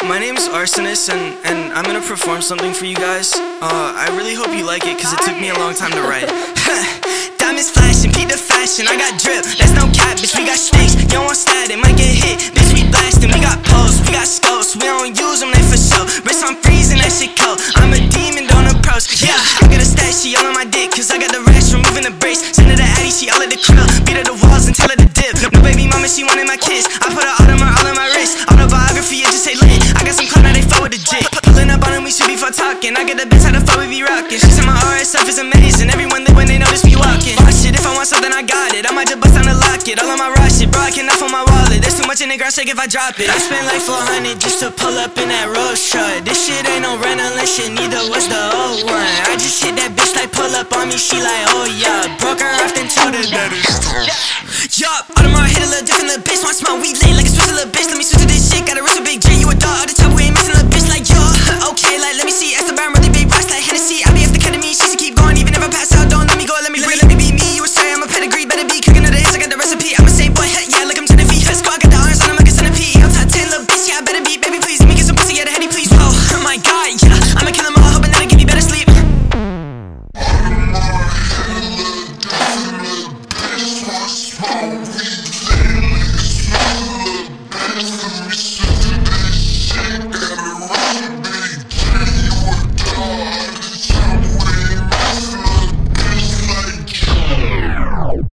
My name's ARSX and I'm gonna perform something for you guys. I really hope you like it, cause it took me a long time to write. Diamonds flashing, peep the fashion, I got drip, that's no cap, bitch, we got stakes. You don't want stat, it might get hit, bitch, we blasting. We got posts, we got scopes, we don't use them, they for show. Wrist on freezing, that shit cold, I'm a demon, don't approach. Yeah, I got a stat, she all on my dick, cause I got the rash, removing the brace. Send her to Addy, she all at the crib, beat her the walls and tell her to dip. No baby mama, she wanted my kiss, I put her all in my wrist. Autobiography, it just say lit, I got some clout, now they flow with the jit. Pulling up on them, we should be for talking, I get the bitch how the fuck we be rocking. She said my ARSX is amazing, everyone lit when they notice me walking. Oh shit, if I want something, I got it, I might just bust down the locket. All of my raw shit, bro, I cannot on my wallet. There's too much in the ground shake if I drop it. I spent like 400 just to pull up in that road truck. This shit ain't no rental and shit, neither was the old one. I just hit that bitch like pull up on me, she like, oh yeah. Broke her off then told her that it's yup, Audemars hit a little different, little bitch want smoke, we lit like